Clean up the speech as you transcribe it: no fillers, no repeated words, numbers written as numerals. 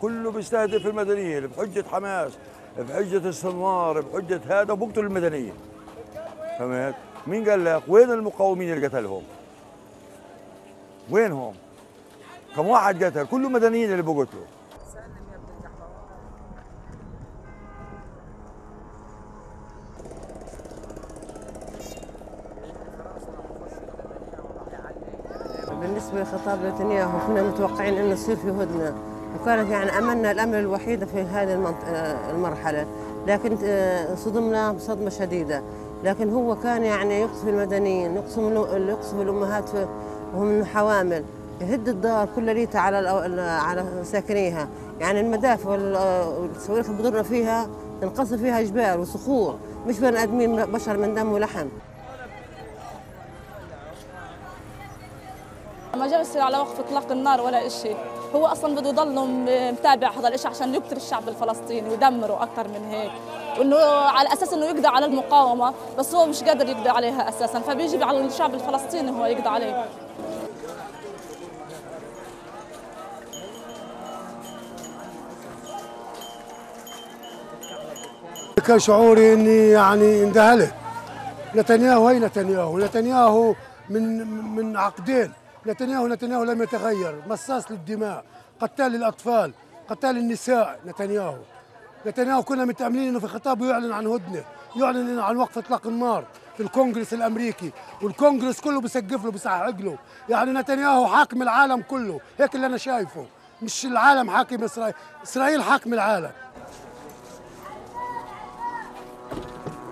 كله بيستهدف المدنيين بحجه حماس، بحجه السنوار، بحجه هذا، وبقتل المدنيين. فهمت؟ مين قال لك؟ وين المقاومين اللي قتلهم؟ وينهم؟ كم واحد قتل؟ كله مدنيين اللي بقتلوا. بالنسبة لخطاب نتنياهو كنا متوقعين أنه يصير في هدنة، وكانت يعني أملنا الأمل الوحيد في هذه المرحلة، لكن صدمنا بصدمة شديدة. لكن هو كان يعني يقصف المدنيين، يقصف الأمهات وهم حوامل، يهد الدار كل ريتها على ساكنيها. يعني المدافع والصواريخ اللي بضرنا فيها تنقصف فيها جبال وصخور، مش بني آدمين بشر من دم ولحم. ما جالس على وقف اطلاق النار ولا شيء، هو اصلا بده يضل متابع هذا الشيء عشان يقتل الشعب الفلسطيني ويدمره اكثر من هيك، وانه على اساس انه يقضي على المقاومه، بس هو مش قادر يقضي عليها اساسا، فبيجي على الشعب الفلسطيني هو يقضي عليه. كان شعوري اني يعني اندهلت. نتنياهو هي نتنياهو من عقدين. نتنياهو لم يتغير، مصاص للدماء، قتال للاطفال، قتال النساء. نتنياهو كنا متأملين انه في خطابه يعلن عن هدنه، يعلن عن وقف اطلاق النار في الكونغرس الامريكي، والكونغرس كله بيسقف له بيصحق له. يعني نتنياهو حاكم العالم كله، هيك اللي انا شايفه، مش العالم حاكم اسرائيل، اسرائيل حاكم العالم.